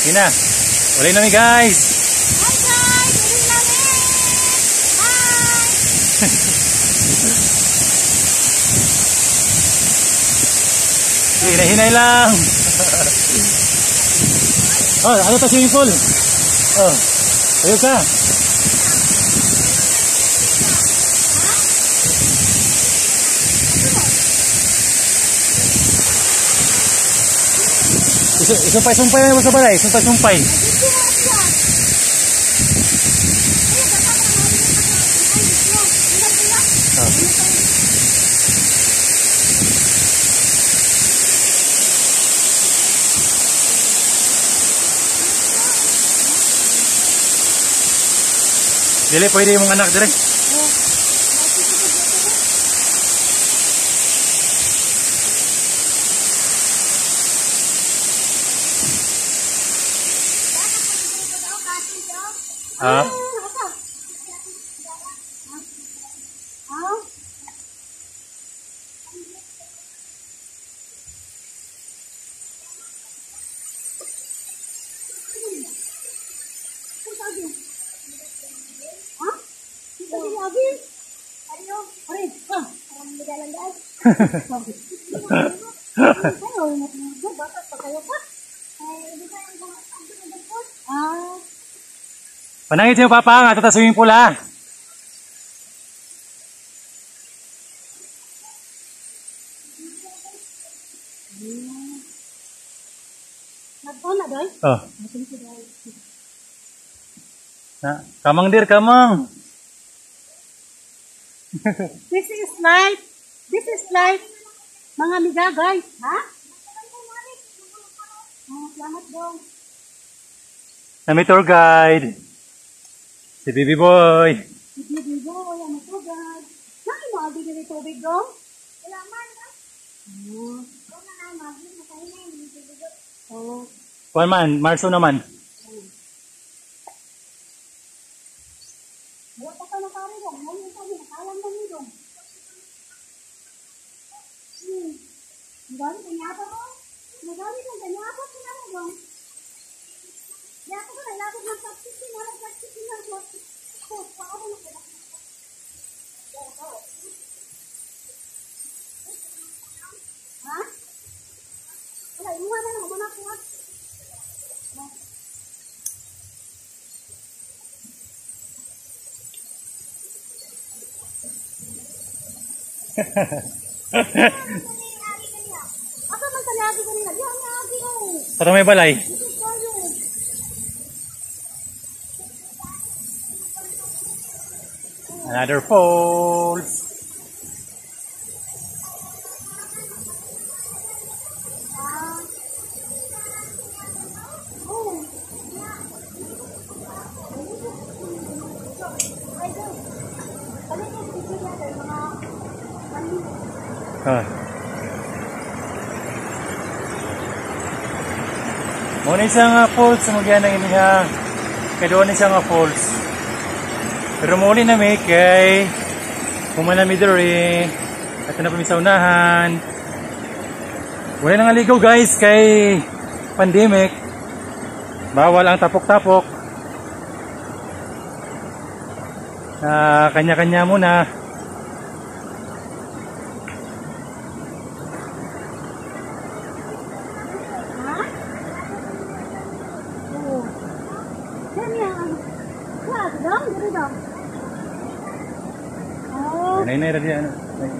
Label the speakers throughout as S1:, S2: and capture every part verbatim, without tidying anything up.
S1: Sige na. Uli na mi guys.
S2: Hi guys! Uli na mi! Hi!
S1: Sige, hinay lang. Oh, ano to swimming pool? Oh, ayun ka. Isumpay-sumpay na mo sa balay. Sumpay-sumpay. Oh. Dili, pwede yung anak dire. Ha? Panangit sa'yo papa, nga tata swimming pool ha. Oh. Na, kamang dir, kamang.
S2: This is life. This is life. Mga amiga guys, ha? Oh, salamat dong.
S1: Kami tour guide. Si Baby Boy.
S2: Si Baby Boy, ano to guys? Saan mo abi dito tubig dong? Wala man ha? Oh. Kung na na magi makain na yung tubig. Oh.
S1: Kuan man, Marso naman.
S2: Wala pa ka nakari dong. Ngayon kami nakalang kami dong. Hmm. Magali kanya pa mo? Magali kanya pa mo na dong. Ya ako na lapit ng taxi na taxi na ko. Ko paano na ko. Ha? Wala iwan na mo na ko. Apa man talagi kanina? Di ang lagi oh.
S1: Para may balay. Another falls. Ah. Muna isang uh, falls magyan ng iniha. Kaya doon isang uh, falls. Pero muli na may kay pumanami diri at na pa sa unahan. Wala nang aligaw guys kay pandemic. Bawal ang tapok-tapok. Uh, kanya-kanya muna. Nay nay ra diyan.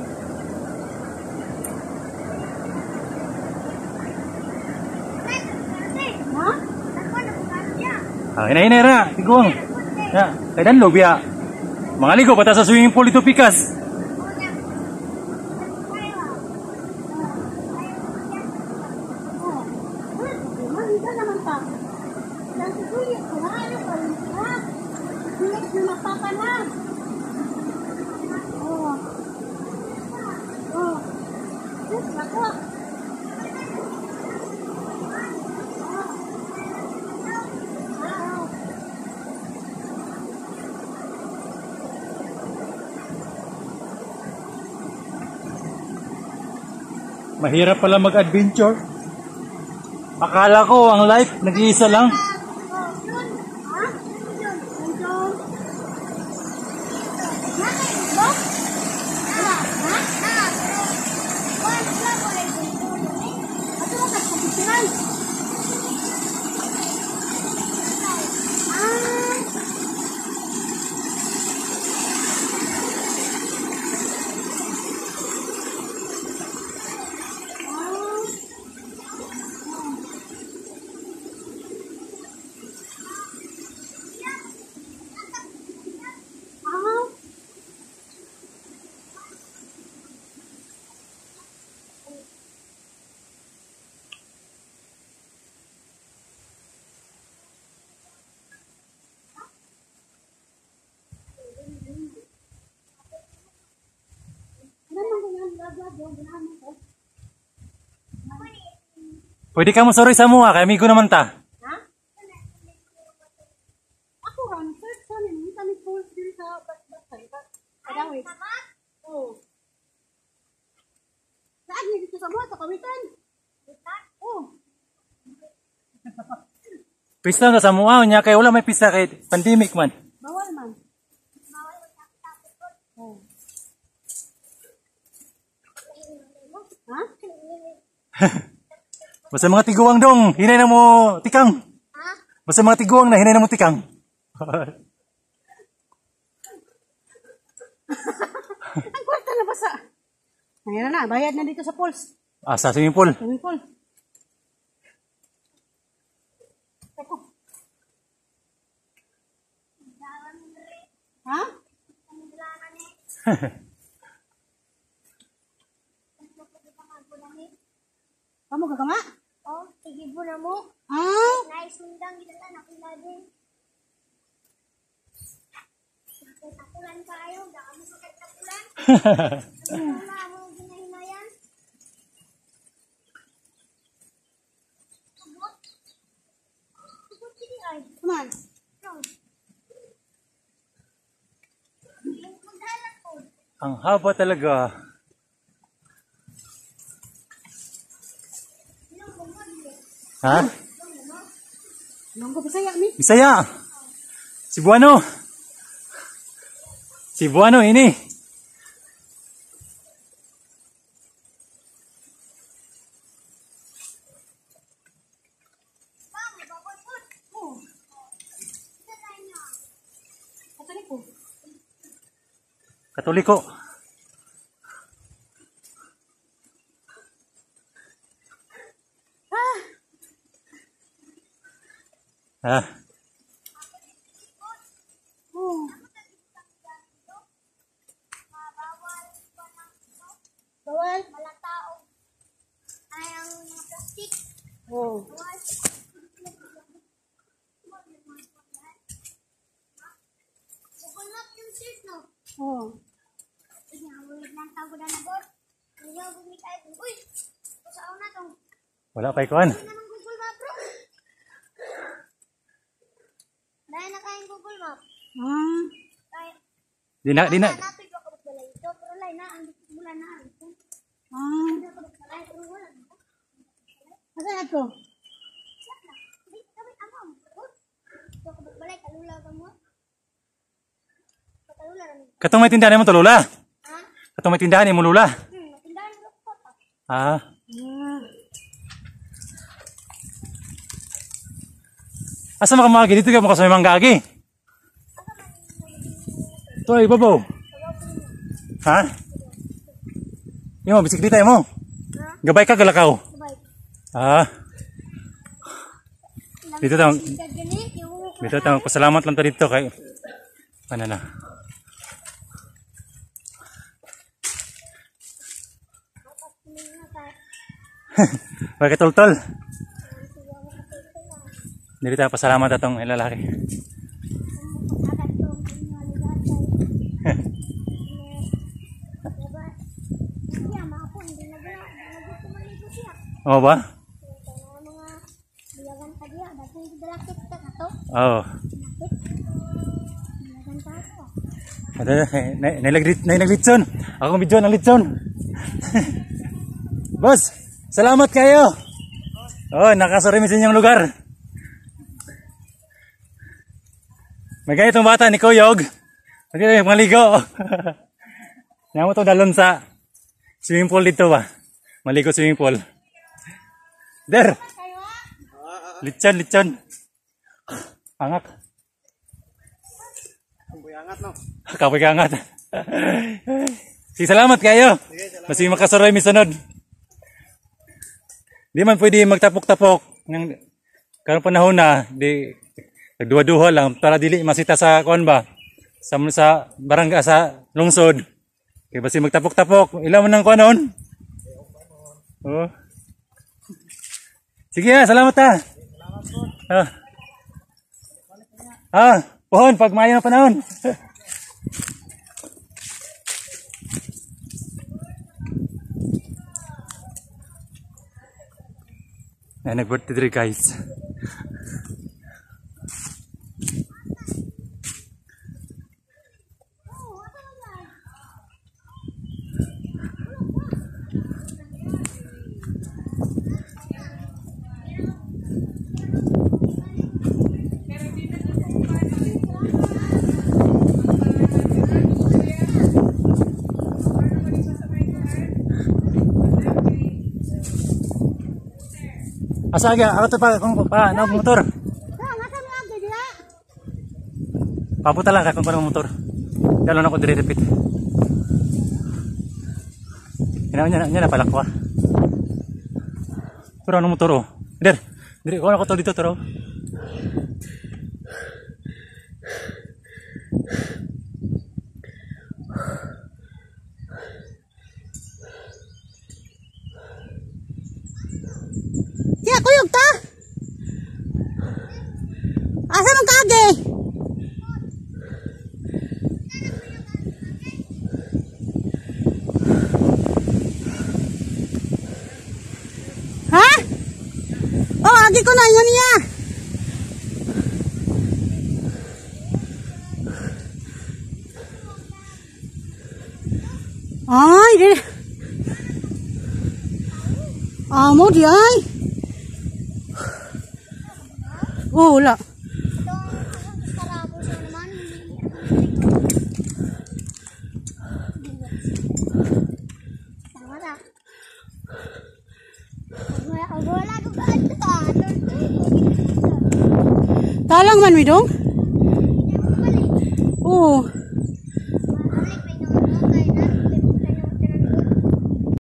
S1: Ha? Ah, nay nay ra, tigong. Ya, kay dan lobya. Mga ligo pata sa swimming pool ito pikas. Mahirap pala mag-adventure. Akala ko ang life nag-iisa lang. Pwede ka mo sorry sa mua, kaya amigo naman ta.
S2: Ha? Ako ron, search sa amin. Hindi kami full still sa bat-batay. Kadawit. Oo. Saan niya dito sa mga? Sa kawitan? Oo.
S1: Pista na sa mua, niya kaya wala may pista kay pandemic man.
S2: Bawal man. Bawal magkakapit. Oo. Ha?
S1: Basta mga tiguang dong, hinay na mo tikang.
S2: Ha?
S1: Basta mga tiguang na hinay na mo tikang.
S2: Ang kwarta na basa. Ngayon na, bayad na dito sa pools.
S1: Ah, sa swimming pool.
S2: Swimming pool. Eko. Ha? Kamu gagama?
S3: Oh, sige po na mo.
S2: Ah?
S3: Naisundang gila na pila din. Takulan ka ayo, daka mo sa takulan. Wala mo ginahinayan. Subot. Subot sige ay.
S2: Come on.
S3: No. Maghalat po.
S1: Ang haba talaga. Ha?
S2: Longgo Bisaya mi.
S1: Bisaya. Cebuano. Cebuano ini.
S3: Bang, babon po.
S2: Oh,
S3: Sa tayo.
S2: katoliko.
S1: Katoliko.
S2: Ah,
S1: Ha?
S2: oh. Bawal.
S3: Malatao. Ay ang mga plastic.
S2: Oh.
S3: Bawal. Bukunot yung sis, no?
S2: Oh.
S3: Inyawid lang tago na nabot. Inyawid ni kahit, uy, kusaon na tong.
S1: Wala pa ikuan.
S3: Hindi naman Google Map, bro. Dahil na kayong Google Map.
S2: Ah.
S3: Kaya,
S1: Di na, di na.
S3: natin ko kapag balay ito. Pero lay na, ang mula na.
S2: Ah.
S3: Hindi ako balay, pero wala.
S2: Asa ako?
S3: Hindi, kami, amam. Ito kapag balay, kalula ka mo. Kalula na mo.
S1: Katong may tindahan mo to lula.
S3: Ha?
S1: Katong may tindahan mo lula.
S3: Hmm, matindahan mo ko pa.
S1: Ah.
S2: Ah.
S1: Asa makamagi dito ka mo kasama mga gagi? Toy, babaw. Ha? Yung bisikleta mo.
S3: Ha?
S1: Gabay ka galakaw.
S3: Sabay.
S1: Ah. Dito tayo.
S3: Ganit, yung
S1: Dito tayo. Pasalamat lang tayo dito kay ano na. Bakit tol-tol? Dito tayo pasalamat atong ilalaki. Oo ba? Oo. Ada nailaglit nailaglit-son. Ako video ng litson. Boss, salamat kayo. Oh, nakasurimis yung lugar. May ganitong bata ni Kuyog. Okay, maligo. Yan mo ito dalon sa swimming pool dito ba? Maligo swimming pool. Der! Litson, litson. Angak.
S4: Kamboy angat no.
S1: Kapoy angat. Sige, salamat kayo. Masih makasuroy misunod. Di man pwede magtapok-tapok. Karong panahon na, di nagduha-duha lang para dili masita sa kuan ba? Sa sa barangay sa lungsod. Kay basi magtapok-tapok, ila man nang kuan noon. Oh. Sige ha, salamat ha. Salamat po. Ah. Ah, pohon pag maayo na panahon. Ay, nag-birthday diri guys. Asa agya, ako to pa kung pa na motor.
S2: Ah, nasa mo ang dira?
S1: Pabuta lang ka kung paano motor. Dalo na ko dire repeat. Ina nya nya na pala ko. Pero ano motor oh. Der, dire ko na ko to dito toro.
S2: Siya, kuyog ta? Asa mong kage? Ha? Oh, agi ko na ingon niya. Ay, di. Amo di ay. Oh, wala.
S3: Itong karabos na naman. Tama na. Wala, wala ko ba ito?
S2: Talang man mi dong? Oh.